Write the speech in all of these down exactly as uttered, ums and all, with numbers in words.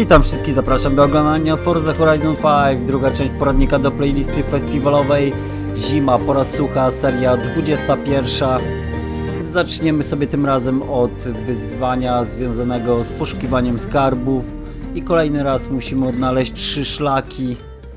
Witam wszystkich, zapraszam do oglądania Forza Horizon pięć, druga część poradnika do playlisty festiwalowej. Zima, pora sucha, seria dwudziesta pierwsza. Zaczniemy sobie tym razem od wyzwania związanego z poszukiwaniem skarbów. I kolejny raz musimy odnaleźć trzy szlaki.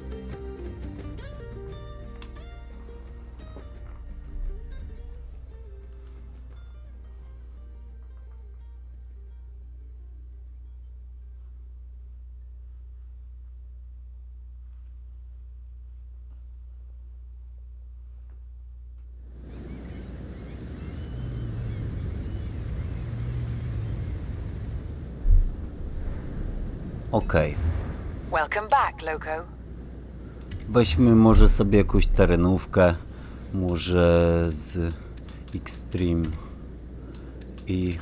Okej. Welcome back, Loco. Weźmy może sobie jakąś terenówkę, może z Extreme i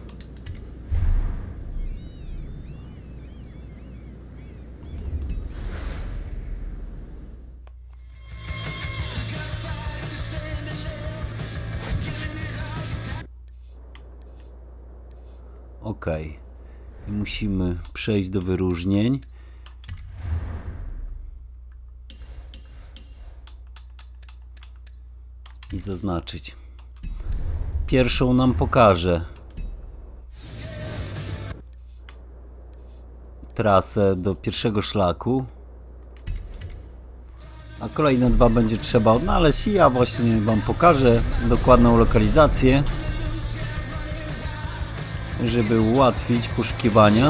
okej. I musimy przejść do wyróżnień. I zaznaczyć. Pierwszą nam pokaże trasę do pierwszego szlaku, a kolejne dwa będzie trzeba odnaleźć i ja właśnie wam pokażę dokładną lokalizację, żeby ułatwić poszukiwania.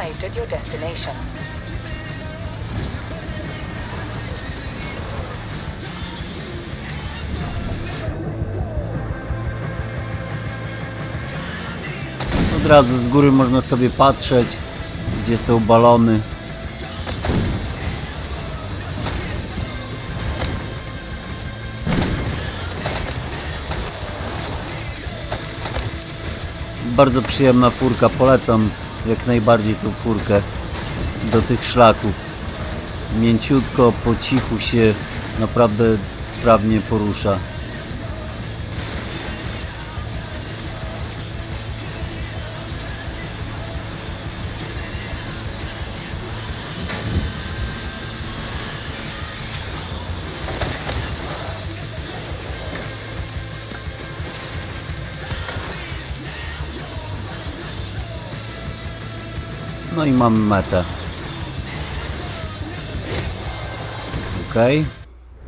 Od razu z góry można sobie patrzeć, gdzie są balony. Bardzo przyjemna furka, polecam jak najbardziej tą furkę do tych szlaków. Mięciutko, po cichu się naprawdę sprawnie porusza. No i mamy metę. Okej.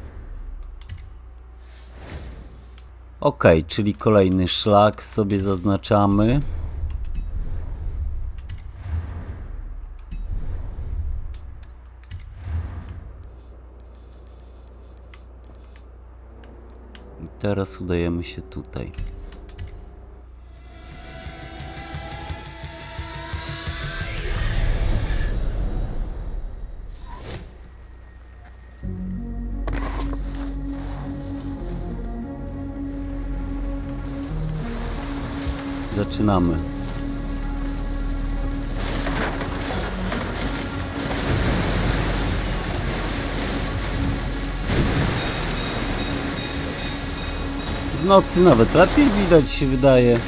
Okej, czyli kolejny szlak sobie zaznaczamy. I teraz udajemy się tutaj. Zaczynamy. W nocy nawet lepiej widać się wydaje.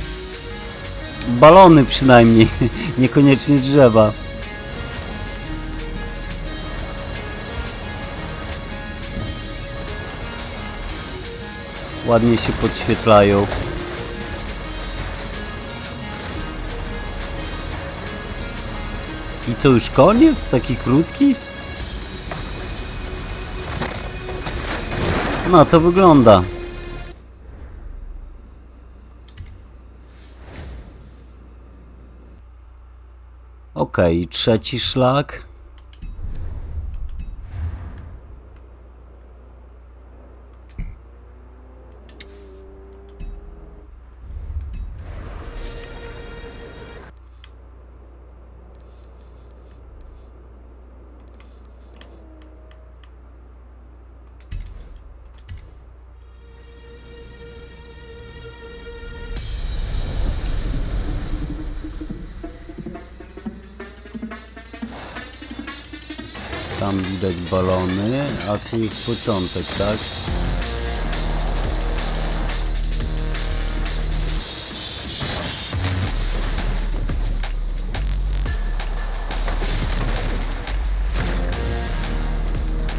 Balony przynajmniej, niekoniecznie drzewa. Ładnie się podświetlają. I to już koniec? Taki krótki? No to wygląda. Okej, trzeci szlak. Tam widać balony, a tu jest początek, tak?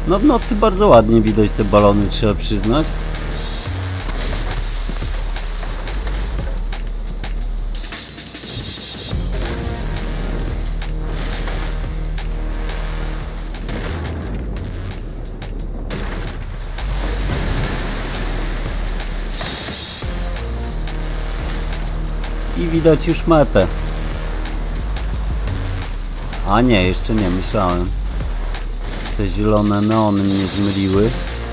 No w nocy bardzo ładnie widać te balony, trzeba przyznać. I widać już metę. A nie, jeszcze nie, myślałem. Te zielone neony mnie zmyliły.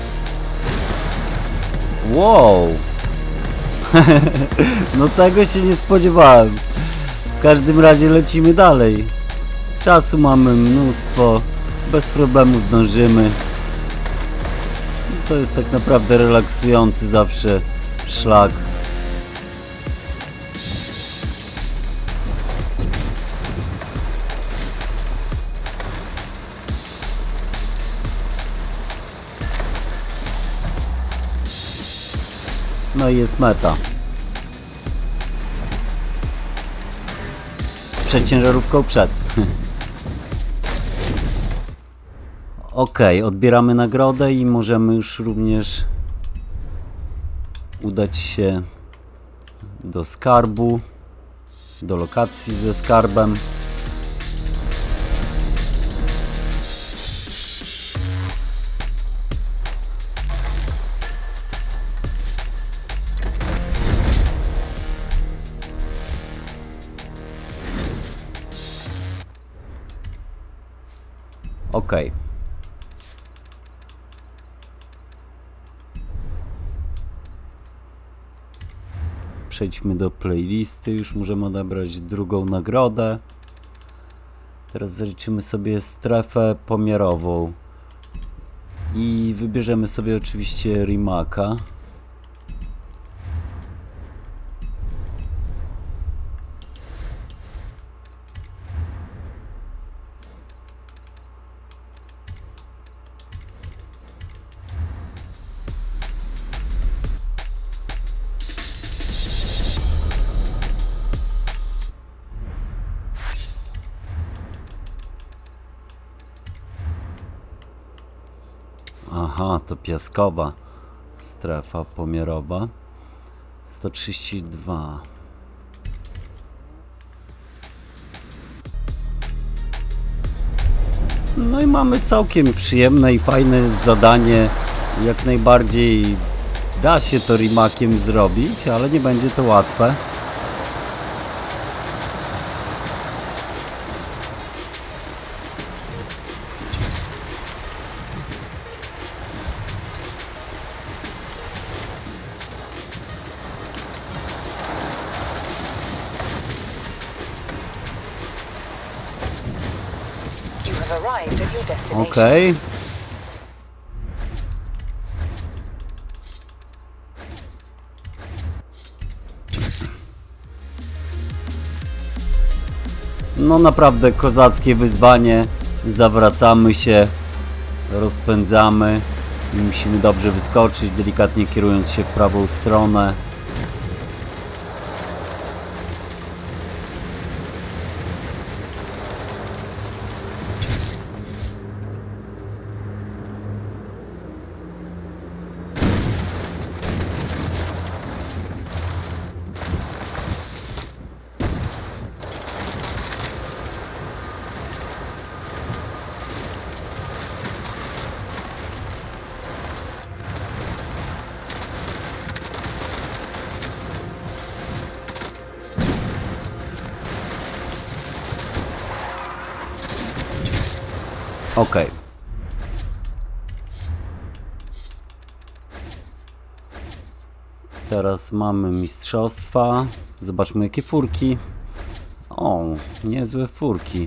Wow! No tego się nie spodziewałem. W każdym razie lecimy dalej. Czasu mamy mnóstwo. Bez problemu zdążymy. To jest tak naprawdę relaksujący zawsze szlak. No i jest meta. Przed ciężarówką przed. Ok, odbieramy nagrodę i możemy już również udać się do skarbu, do lokacji ze skarbem. Ok. Przejdźmy do playlisty. Już możemy odebrać drugą nagrodę. Teraz zaliczymy sobie strefę pomiarową. I wybierzemy sobie oczywiście Rimaka. Aha, to piaskowa strefa pomiarowa. sto trzydzieści dwa. No i mamy całkiem przyjemne i fajne zadanie. Jak najbardziej da się to Rimakiem zrobić, ale nie będzie to łatwe. Okej. Okay. No naprawdę kozackie wyzwanie. Zawracamy się, rozpędzamy. Musimy dobrze wyskoczyć, delikatnie kierując się w prawą stronę. Ok. Teraz mamy mistrzostwa. Zobaczmy jakie furki. O, niezłe furki.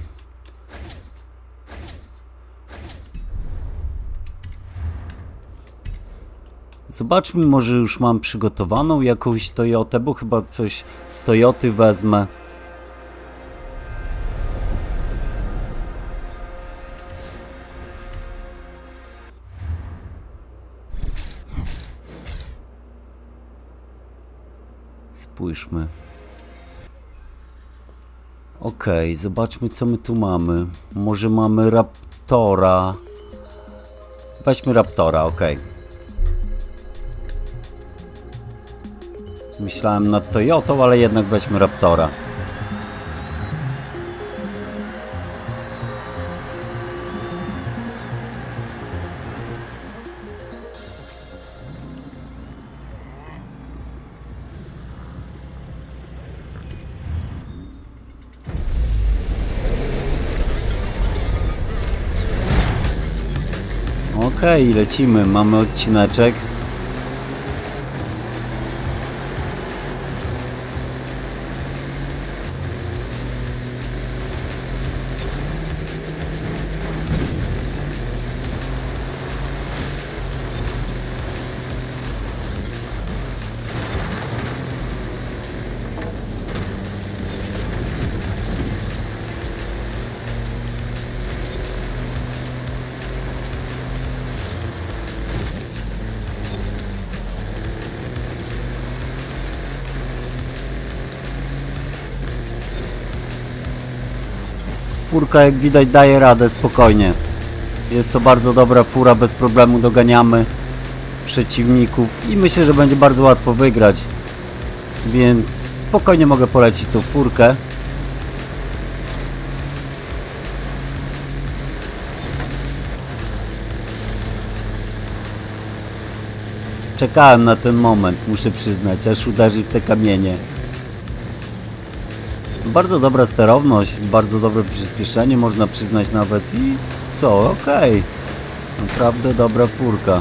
Zobaczmy, może już mam przygotowaną jakąś Toyotę, bo chyba coś z Toyoty wezmę. Spójrzmy. Ok, zobaczmy co my tu mamy. Może mamy Raptora. Weźmy Raptora, ok. Myślałem nad Toyotą, ale jednak weźmy Raptora. Okej, okay, lecimy, mamy odcineczek. Furka, jak widać, daje radę spokojnie. Jest to bardzo dobra fura, bez problemu doganiamy przeciwników i myślę, że będzie bardzo łatwo wygrać. Więc spokojnie mogę polecić tą furkę. Czekałem na ten moment, muszę przyznać, aż uderzy w te kamienie. Bardzo dobra sterowność, bardzo dobre przyspieszenie, można przyznać nawet i co, okej. Okay. Naprawdę dobra furka.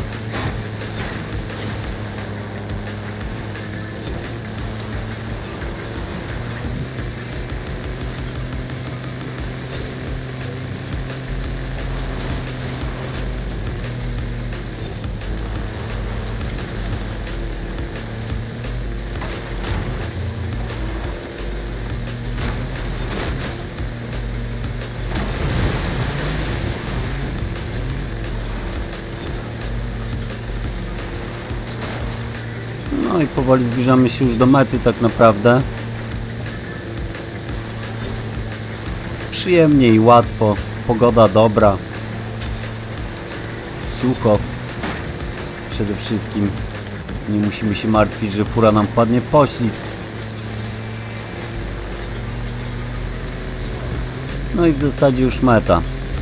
No i powoli zbliżamy się już do mety tak naprawdę. Przyjemnie i łatwo, pogoda dobra. Sucho. Przede wszystkim nie musimy się martwić, że fura nam padnie w poślizg. No i w zasadzie już meta.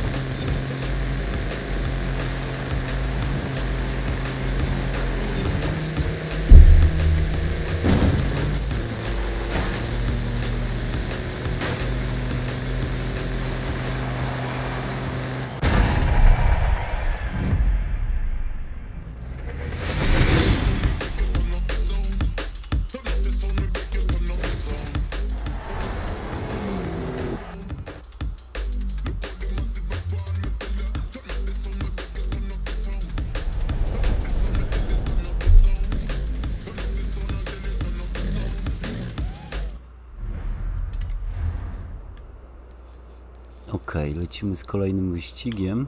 Okej, okay, lecimy z kolejnym wyścigiem.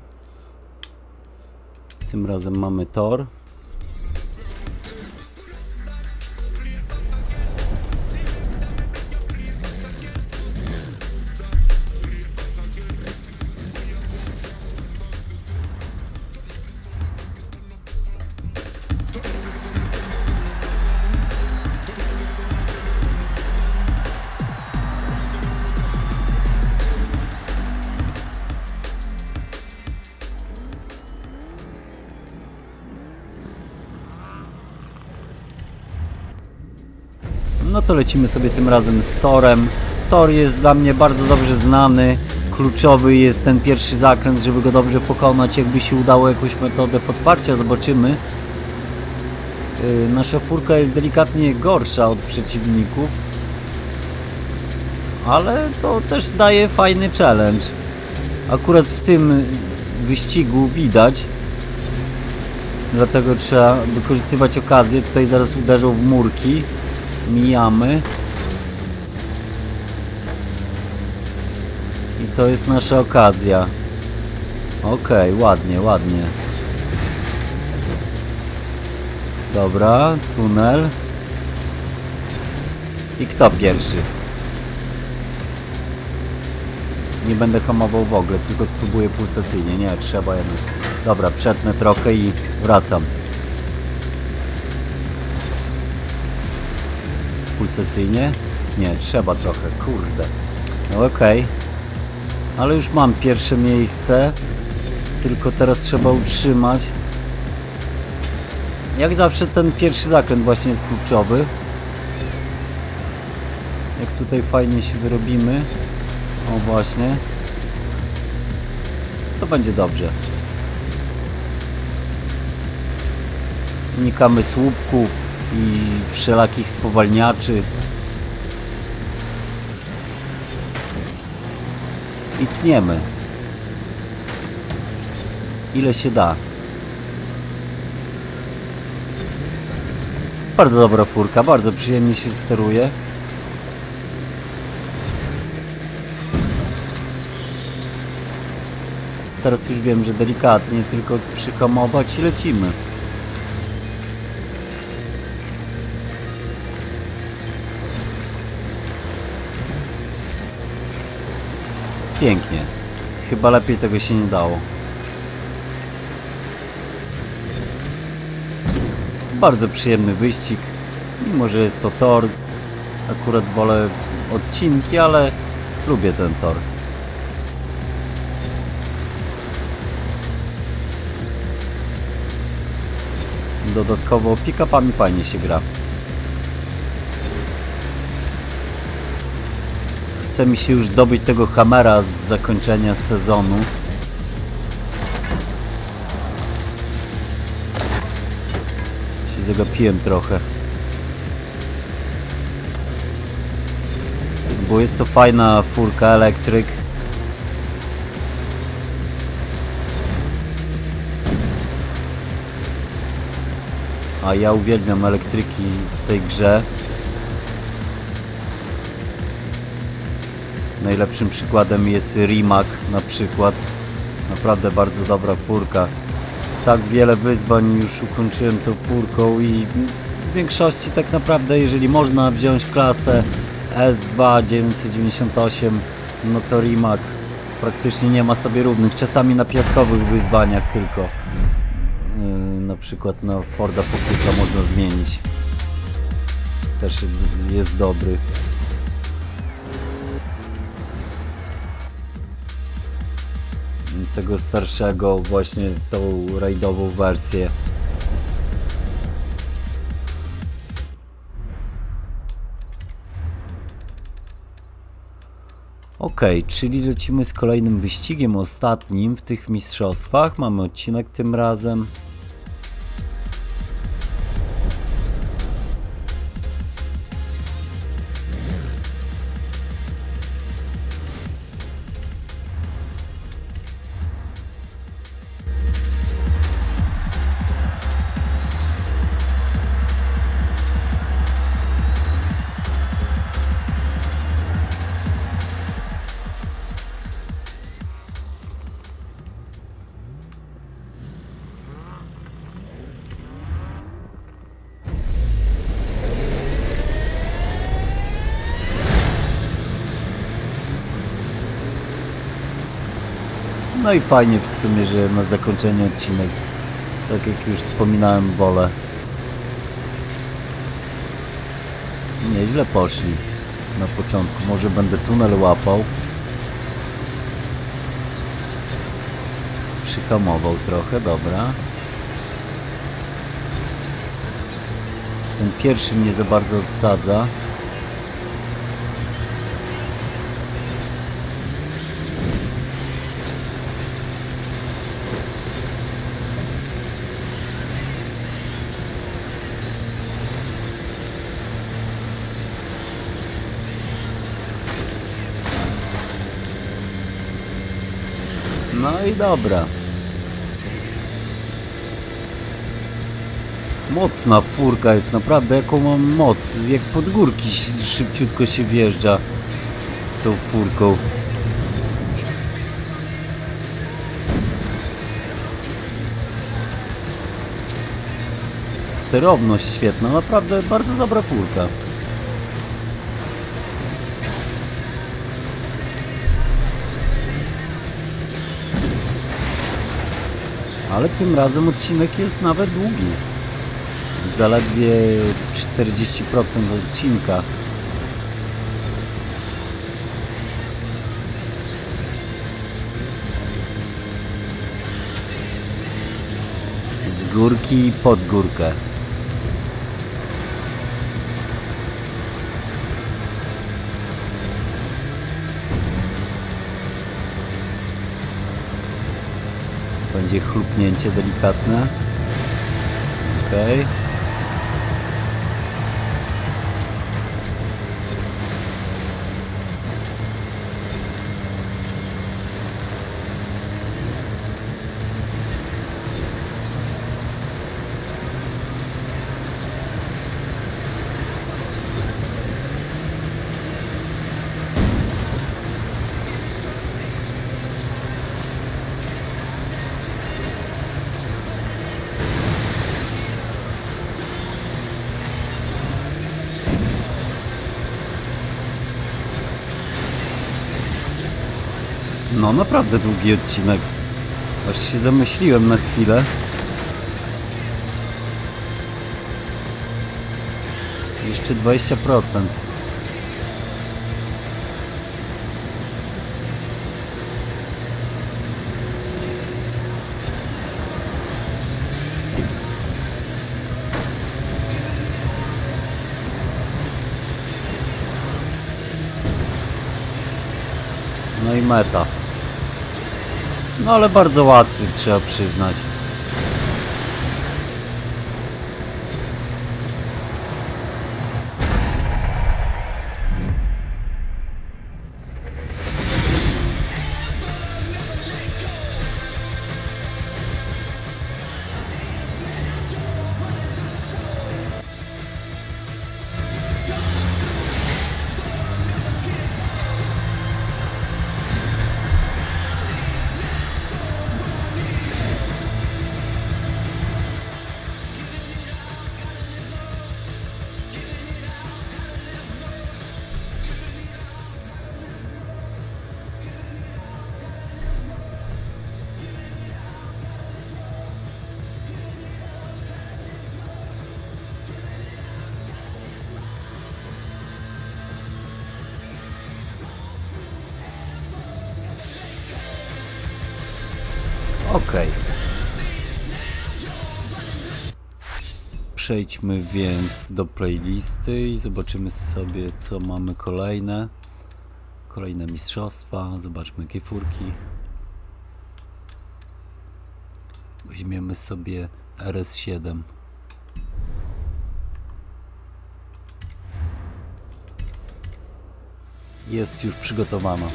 Tym razem mamy tor. No to lecimy sobie tym razem z torem. Tor jest dla mnie bardzo dobrze znany. Kluczowy jest ten pierwszy zakręt, żeby go dobrze pokonać. Jakby się udało jakąś metodę podparcia, zobaczymy. Yy, nasza furka jest delikatnie gorsza od przeciwników. Ale to też daje fajny challenge. Akurat w tym wyścigu widać. Dlatego trzeba wykorzystywać okazję. Tutaj zaraz uderzą w murki. Mijamy. I to jest nasza okazja. Okej, okay, ładnie, ładnie. Dobra, tunel. I kto pierwszy? Nie będę hamował w ogóle, tylko spróbuję pulsacyjnie. Nie, trzeba jednak. Dobra, przetnę trochę i wracam. Pulsacyjnie? Nie, trzeba trochę, kurde. No okej. Okay. Ale już mam pierwsze miejsce. Tylko teraz trzeba utrzymać. Jak zawsze ten pierwszy zakręt właśnie jest kluczowy. Jak tutaj fajnie się wyrobimy. O właśnie. To będzie dobrze. Unikamy słupków i wszelakich spowalniaczy. I tniemy. Ile się da. Bardzo dobra furka, bardzo przyjemnie się steruje. Teraz już wiem, że delikatnie tylko przyhamować i lecimy. Pięknie. Chyba lepiej tego się nie dało. Bardzo przyjemny wyścig. Mimo że jest to tor. Akurat wolę odcinki, ale lubię ten tor. Dodatkowo pick-upami fajnie się gra. Chce mi się już zdobyć tego Hammera z zakończenia sezonu. Się zagapiłem trochę. Bo jest to fajna furka elektryk. A ja uwielbiam elektryki w tej grze. Najlepszym przykładem jest Rimac na przykład. Naprawdę bardzo dobra furka. Tak wiele wyzwań już ukończyłem tą furką i w większości tak naprawdę, jeżeli można wziąć klasę S dwa dziewięćset dziewięćdziesiąt osiem, no to Rimac praktycznie nie ma sobie równych. Czasami na piaskowych wyzwaniach tylko. Na przykład na Forda Focusa można zmienić. Też jest dobry. Tego starszego, właśnie tą rajdową wersję. Ok, czyli lecimy z kolejnym wyścigiem, ostatnim w tych mistrzostwach. Mamy odcinek tym razem. No i fajnie w sumie, że na zakończenie odcinek, tak jak już wspominałem, wolę. Nieźle poszli na początku. Może będę tunel łapał. Przyhamował trochę, dobra. Ten pierwszy mnie za bardzo odsadza. No i dobra. Mocna furka jest, naprawdę, jaką mam moc. Jak pod górki szybciutko się wjeżdża tą furką. Sterowność świetna, naprawdę bardzo dobra furka. Ale tym razem odcinek jest nawet długi. Zaledwie czterdzieści procent odcinka. Z górki pod górkę. Będzie chlupnięcie delikatne. Okej. Okay. No naprawdę długi odcinek. Aż się zamyśliłem na chwilę. Jeszcze dwadzieścia procent. No i meta. No ale bardzo łatwy, trzeba przyznać. Okej. Przejdźmy więc do playlisty i zobaczymy sobie, co mamy kolejne. Kolejne mistrzostwa. Zobaczmy, jakie furki. Weźmiemy sobie R S siedem. Jest już przygotowana.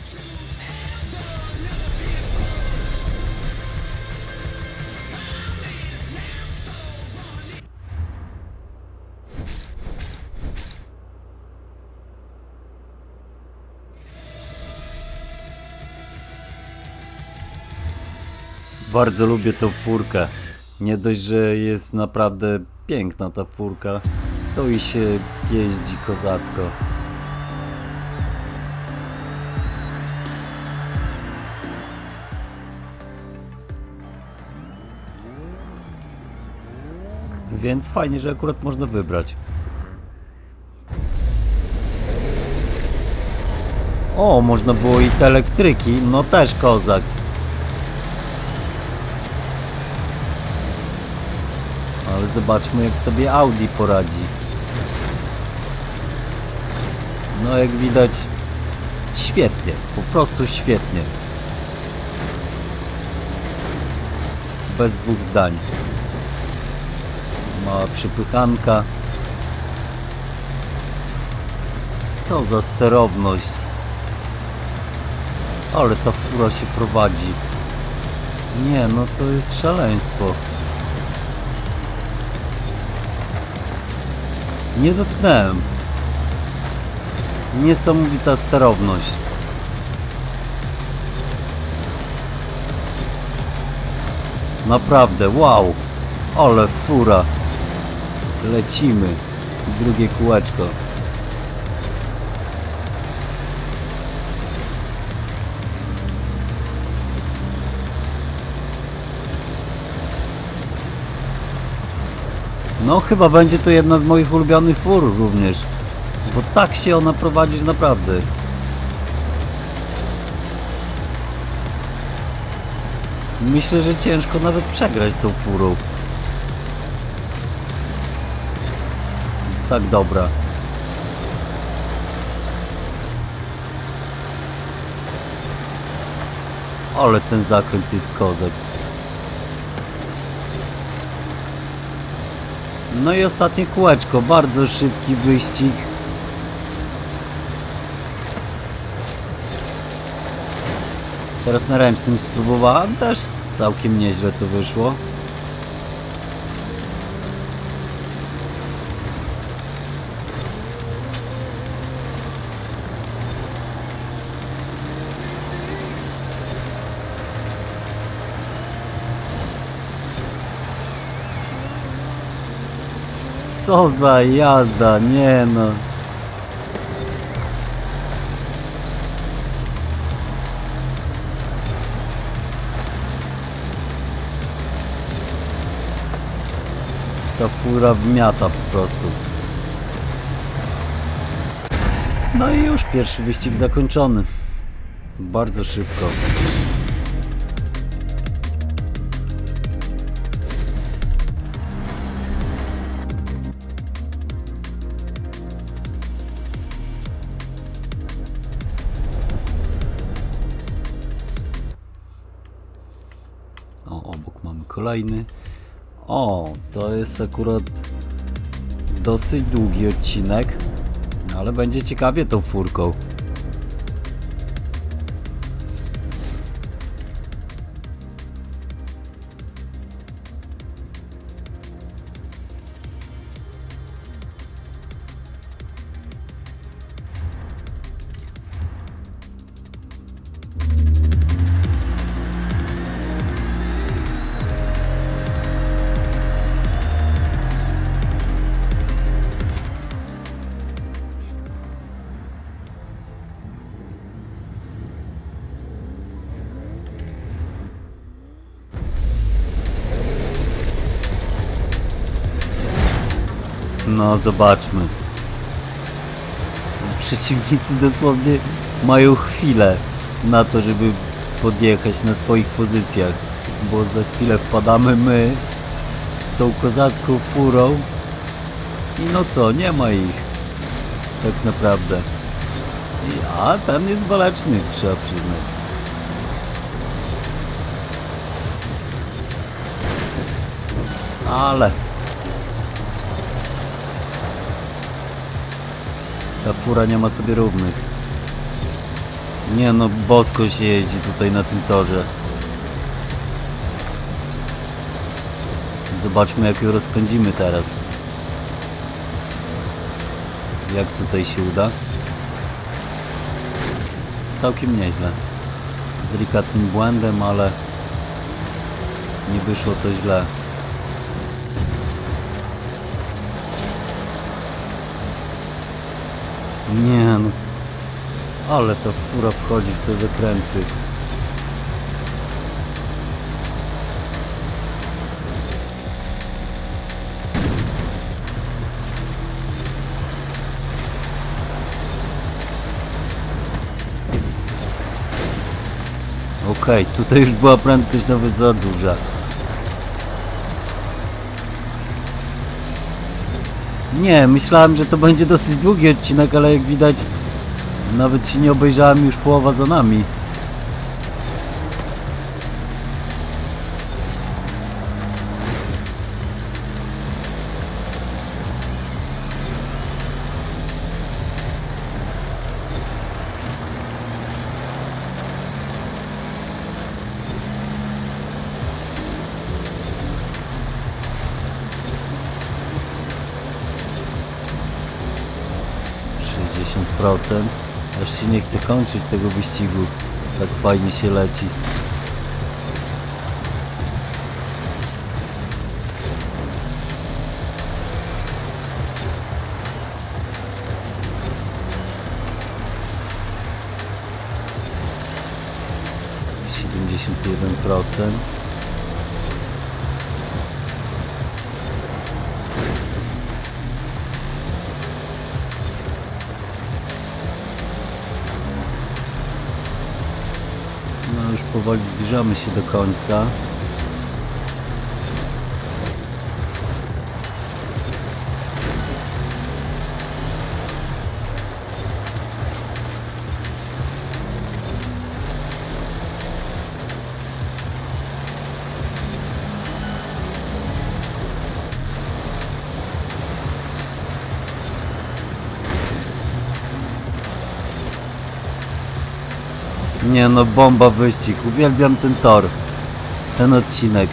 Bardzo lubię tą furkę. Nie dość, że jest naprawdę piękna ta furka, to i się jeździ kozacko. Więc fajnie, że akurat można wybrać. O, można było i te elektryki, no też kozak. Ale zobaczmy, jak sobie Audi poradzi. No jak widać, świetnie, po prostu świetnie. Bez dwóch zdań. Mała przypychanka. Co za sterowność. Ale ta fura się prowadzi. Nie, no to jest szaleństwo. Nie dotknąłem. Niesamowita sterowność. Naprawdę, wow. Ale fura. Lecimy. Drugie kółeczko. No chyba będzie to jedna z moich ulubionych fur również. Bo tak się ona prowadzi, że naprawdę. Myślę, że ciężko nawet przegrać tą furą. Jest tak dobra. Ale ten zakręt jest kozak. No i ostatnie kółeczko, bardzo szybki wyścig. Teraz na ręcznym spróbowałem, też całkiem nieźle to wyszło. Co za jazda, nie no. Ta fura wmiata po prostu. No i już pierwszy wyścig zakończony. Bardzo szybko. O, obok mamy kolejny. O, to jest akurat dosyć długi odcinek, ale będzie ciekawie tą furką. No zobaczmy. Przeciwnicy dosłownie mają chwilę na to, żeby podjechać na swoich pozycjach, bo za chwilę wpadamy my tą kozacką furą i no co, nie ma ich tak naprawdę. I, a ten jest waleczny, trzeba przyznać. Ale ta fura nie ma sobie równych. Nie no, bosko się jeździ tutaj na tym torze. Zobaczmy, jak ją rozpędzimy teraz. Jak tutaj się uda. Całkiem nieźle. Delikatnym błędem, ale nie wyszło to źle. Nie no, ale ta fura wchodzi w te zakręty. Okej, okay, tutaj już była prędkość nawet za duża. Nie, myślałem, że to będzie dosyć długi odcinek, ale jak widać, nawet się nie obejrzałem, już połowa za nami. sześćdziesiąt procent. Aż się nie chce kończyć tego wyścigu. Tak fajnie się leci. siedemdziesiąt jeden procent. powoli zbliżamy się do końca. Nie no, bomba wyścig. Uwielbiam ten tor. Ten odcinek.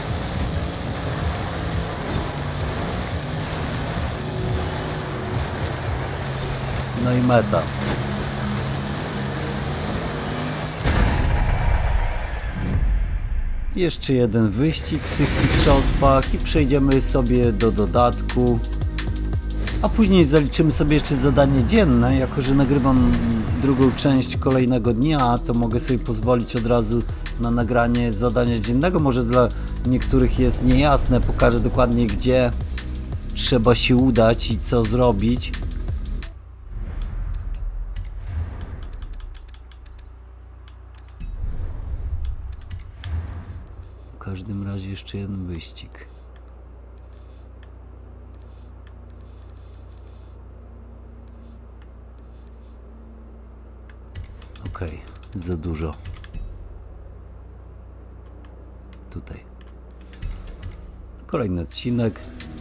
No i meta. Jeszcze jeden wyścig w tych mistrzostwach i przejdziemy sobie do dodatku. A później zaliczymy sobie jeszcze zadanie dzienne. Jako że nagrywam drugą część kolejnego dnia, to mogę sobie pozwolić od razu na nagranie zadania dziennego. Może dla niektórych jest niejasne, pokażę dokładnie, gdzie trzeba się udać i co zrobić. W każdym razie jeszcze jeden wyścig. Okej, okay, za dużo. Tutaj. Kolejny odcinek.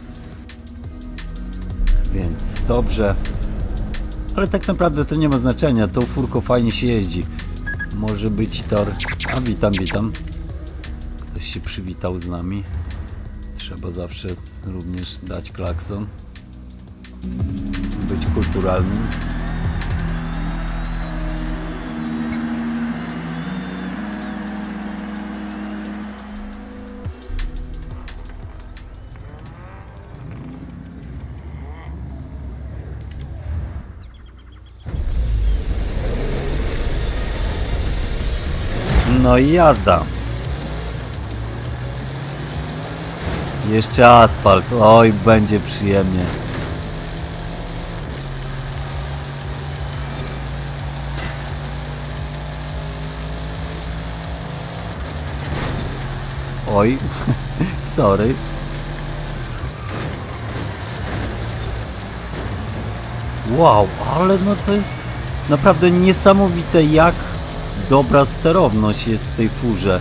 Więc dobrze. Ale tak naprawdę to nie ma znaczenia. Tą furką fajnie się jeździ. Może być tor. A witam, witam. Ktoś się przywitał z nami. Trzeba zawsze również dać klakson. Być kulturalnym. No i jazda. Jeszcze asfalt. Oj, będzie przyjemnie. Oj, sorry. Wow, ale no to jest naprawdę niesamowite, jak dobra sterowność jest w tej furze.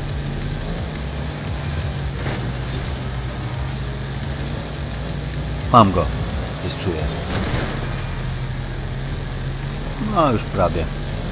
Mam go. Coś czuję. No już prawie.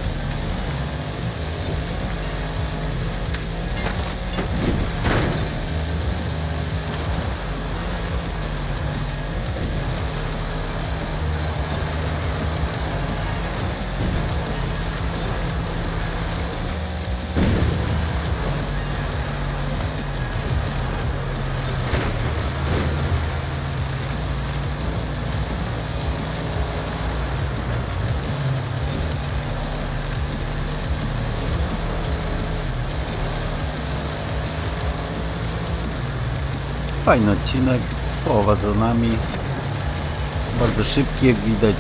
Fajny odcinek, połowa za nami, bardzo szybki, jak widać.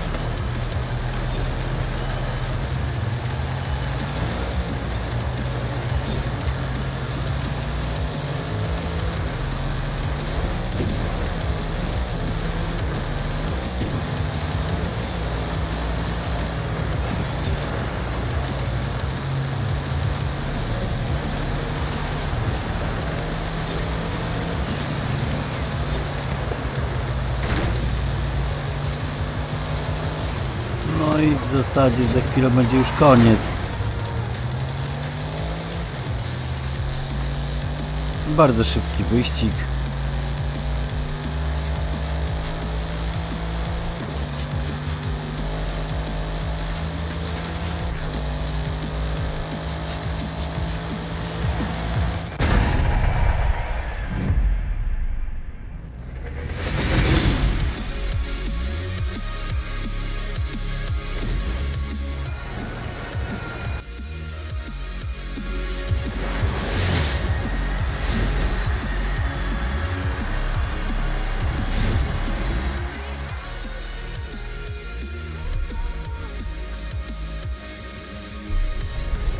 No i w zasadzie za chwilę będzie już koniec. Bardzo szybki wyścig.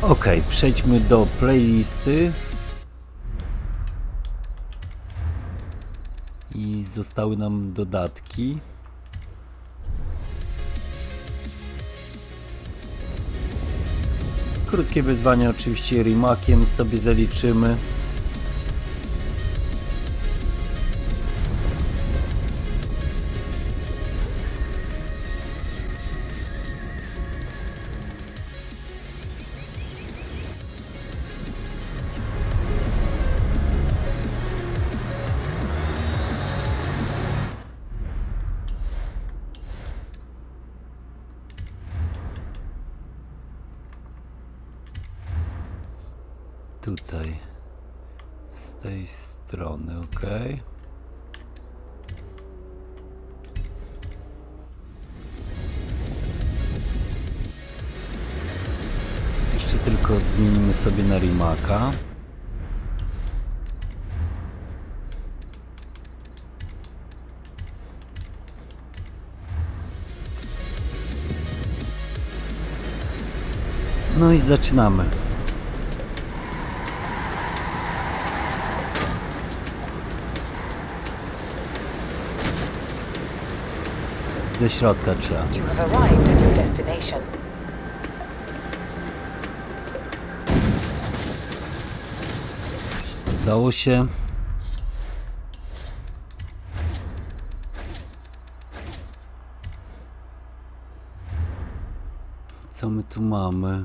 Ok, przejdźmy do playlisty. I zostały nam dodatki. Krótkie wyzwanie oczywiście remakiem sobie zaliczymy. Tutaj, z tej strony, ok. Jeszcze tylko zmienimy sobie na remaka. No i zaczynamy. Ze środka trzeba. You have arrived at your destination. Udało się. Co my tu mamy?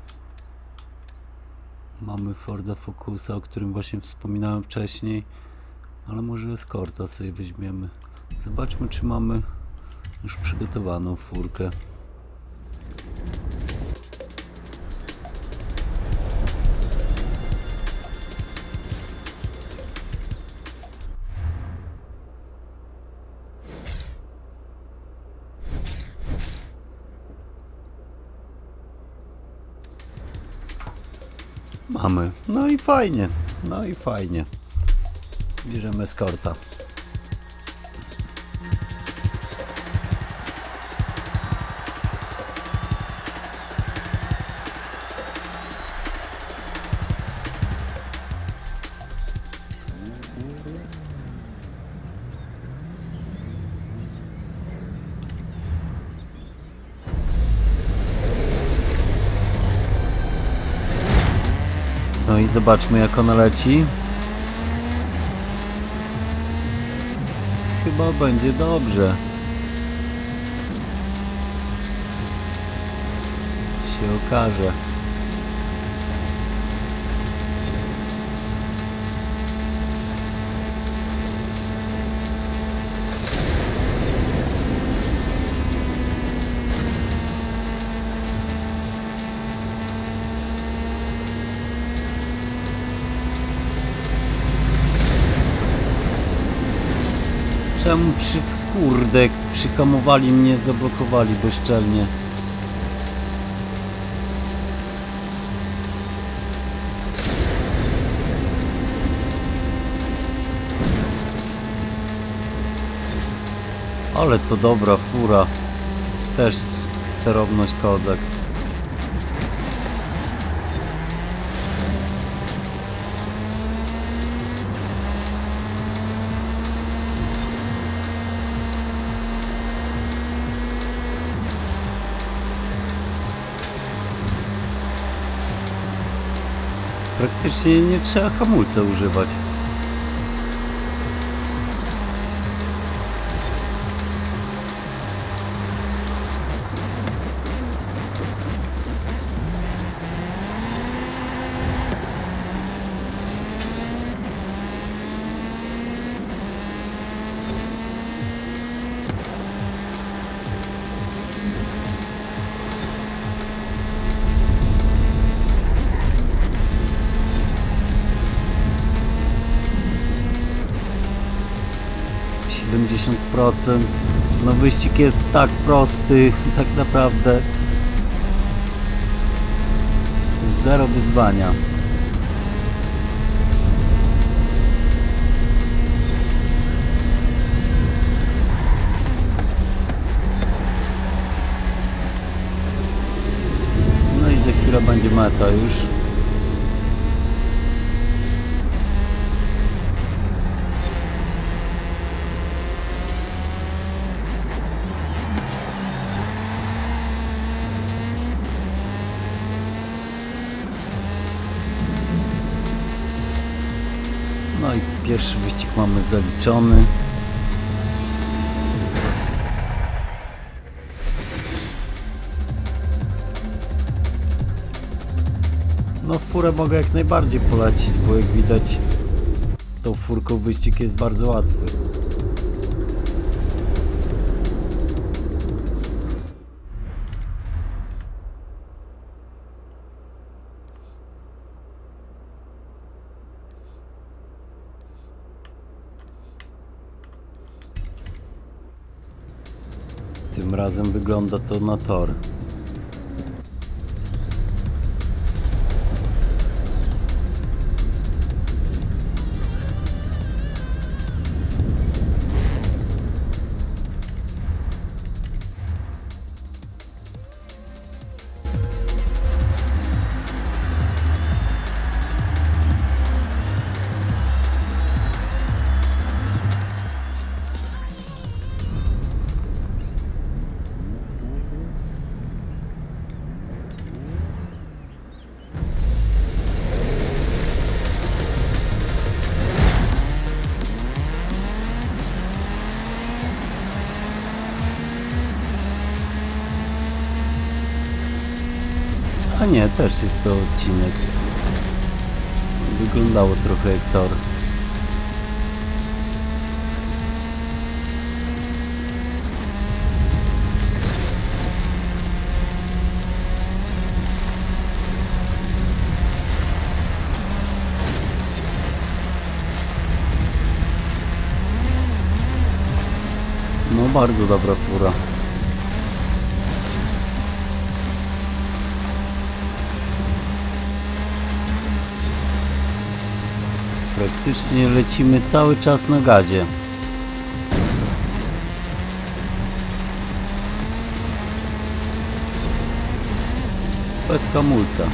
Mamy Forda Focusa, o którym właśnie wspominałem wcześniej, ale może Escorta sobie weźmiemy. Zobaczmy, czy mamy już przygotowaną furkę. Mamy. No i fajnie. No i fajnie. Bierzemy Escorta. No i zobaczmy, jak ona leci. Chyba będzie dobrze. Się okaże. Czemu przy... kurde, przykamowali mnie, zablokowali bezczelnie. Ale to dobra fura. Też sterowność kozak. Praktycznie nie trzeba hamulca używać. siedemdziesiąt procent. No wyścig jest tak prosty, tak naprawdę. Zero wyzwania. No i za chwilę chwilę będzie meta już. No i pierwszy wyścig mamy zaliczony. No furę mogę jak najbardziej polecić, bo jak widać tą furką wyścig jest bardzo łatwy. Tym razem wygląda to na tor. A nie, też jest to odcinek. Wyglądało trochę jak tor. No bardzo dobra fura. Praktycznie lecimy cały czas na gazie. Bez hamulca.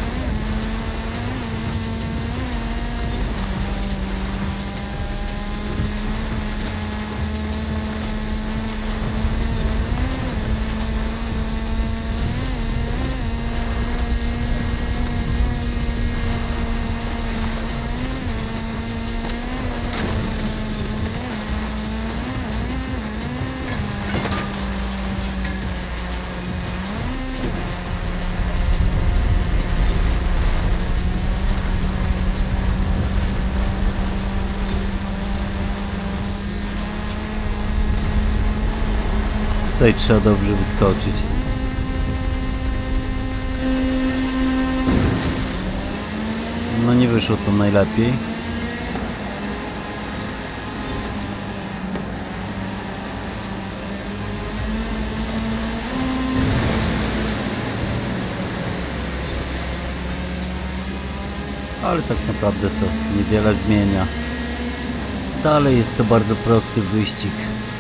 Tutaj trzeba dobrze wyskoczyć. No nie wyszło to najlepiej. Ale tak naprawdę to niewiele zmienia. Dalej jest to bardzo prosty wyścig.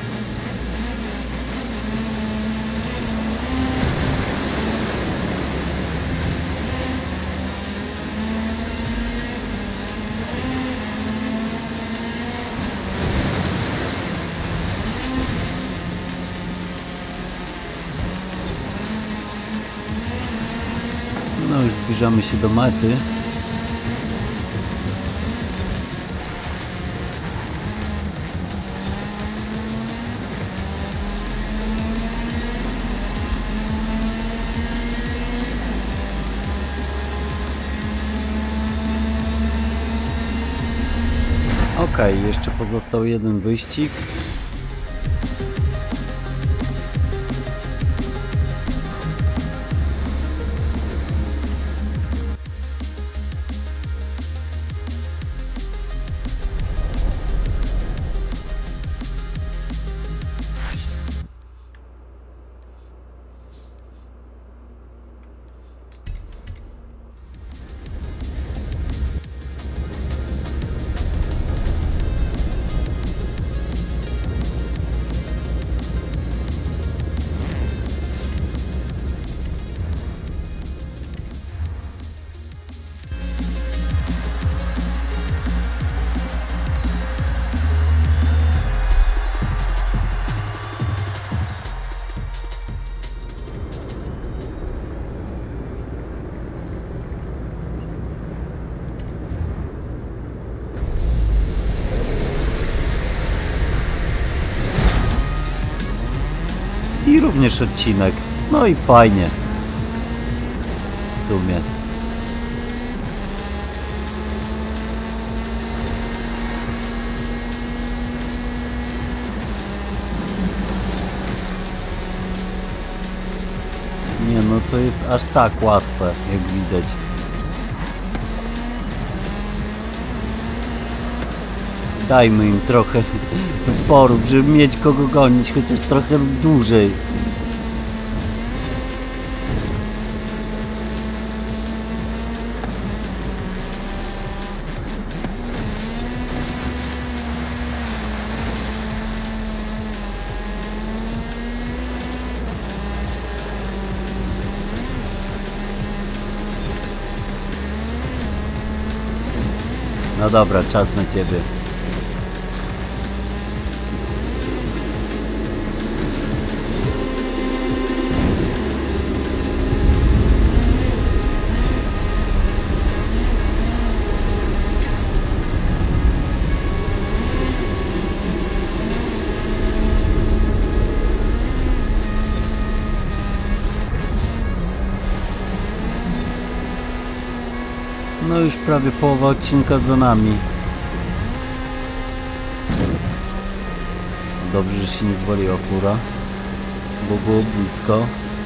No już zbliżamy się do mety. Okej, okay, jeszcze pozostał jeden wyścig. również odcinek. No i fajnie. W sumie. Nie no, to jest aż tak łatwe, jak widać. Dajmy im trochę forów, żeby mieć kogo gonić, chociaż trochę dłużej. No dobra, czas na ciebie. No już prawie połowa odcinka za nami. Dobrze, że się nie wywaliła fura, bo było blisko.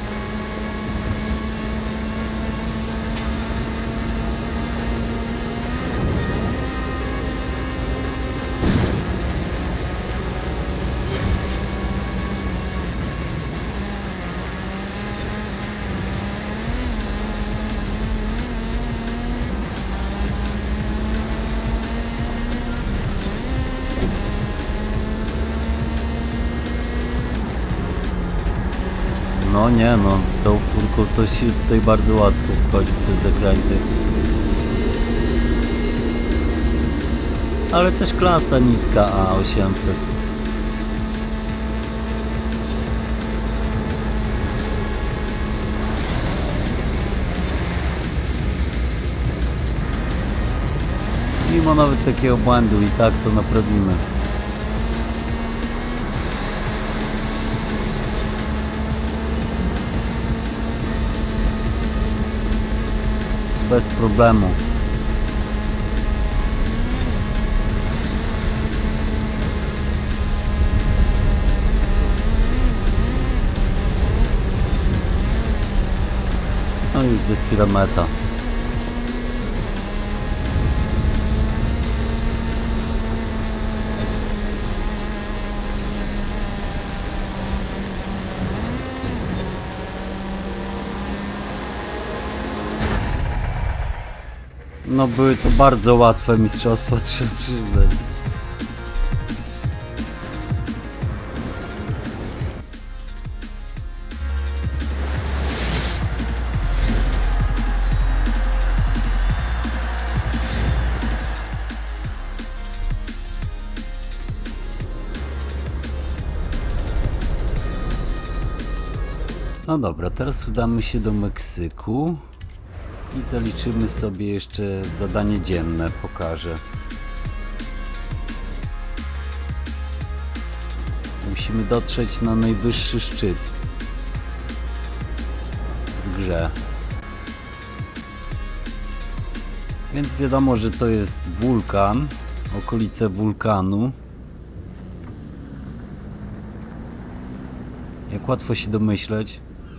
No nie no, tą furką to się tutaj bardzo łatwo wchodzi w te zakręty. Ale też klasa niska A osiemset. Mimo nawet takiego błędu i tak to naprawimy. Bez problemu. No już za chwilę meta. No były to bardzo łatwe mistrzostwa, trzeba przyznać. No dobra, teraz udamy się do Meksyku. I zaliczymy sobie jeszcze zadanie dzienne, pokażę. Musimy dotrzeć na najwyższy szczyt w grze. Więc wiadomo, że to jest wulkan, okolice wulkanu. Jak łatwo się domyśleć.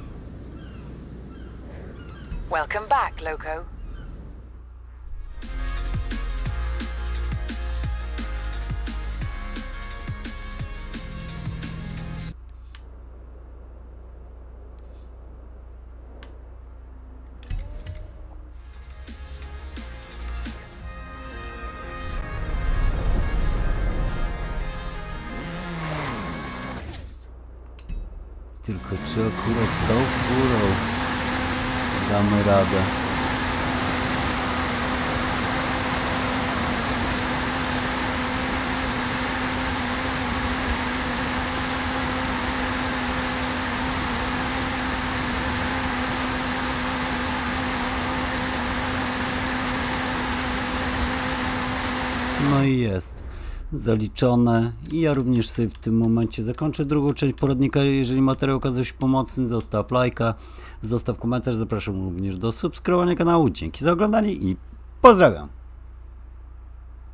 Welcome back, Loco. Tylko czy akurat tą furą damy radę? No i jest. zaliczone. I ja również sobie w tym momencie zakończę drugą część poradnika. Jeżeli materiał okazał się pomocny, zostaw lajka, zostaw komentarz. Zapraszam również do subskrybowania kanału. Dzięki za oglądanie i pozdrawiam!